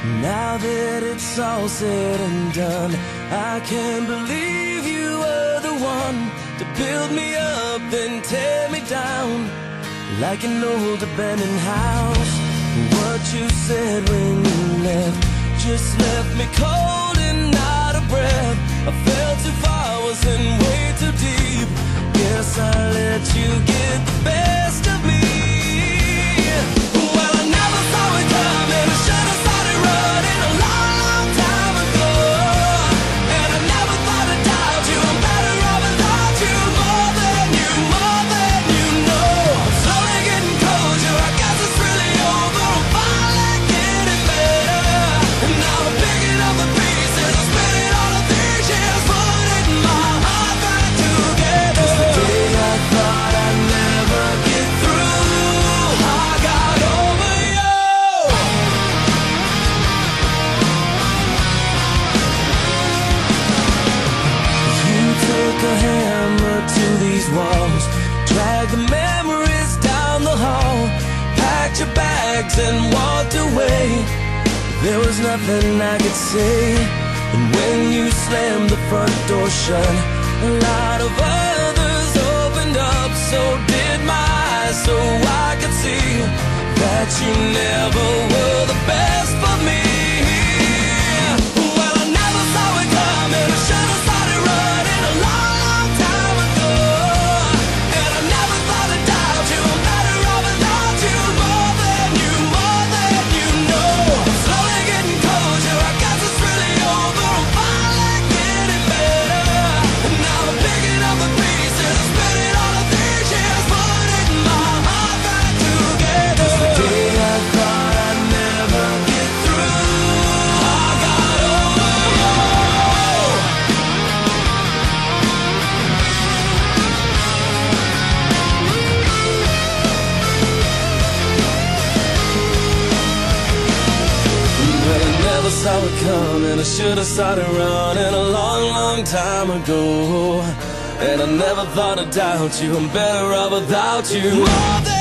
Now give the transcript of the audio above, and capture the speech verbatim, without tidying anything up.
Now that it's all said and done, I can't believe you were the one to build me up and tear me down like an old abandoned house. What you said when you left just left me cold and out of breath. I fell too far, was in way too deep. Guess I let you get the best of me. Well, I never saw it coming. I should have started running a long, long time ago. And I never thought I'd doubt you. I'm better off without you. More than you, more than you know. I'm slowly getting closure. I guess it's really over. I'm finally getting better. And now I'm picking up the pieces. I'm spinning all of these years, putting my heart back together. 'Cause the day I thought I'd never get through, I got over you. You took a hammer to these walls, dragged the memories down the hall, packed your bags and walked away. There was nothing I could say. And when you slammed the front door shut, a lot of others opened up. So did my eyes, so I could see that you never were the best for me. Well, I never saw it coming. I should have started running a long, long time ago. And I never thought I'd doubt you. I'm better off without you. More than you, more than you know. I'm slowly getting closure. I guess it's really over. I'm finally getting better. And now I'm picking up the pieces. I'm spinning all of these years, putting my heart back together. 'Cause the day I thought I'd never get through, I got over you. Well, I never saw it coming. I should have started running a long, long time ago. And I never thought I'd doubt you. I'm better off without you. More than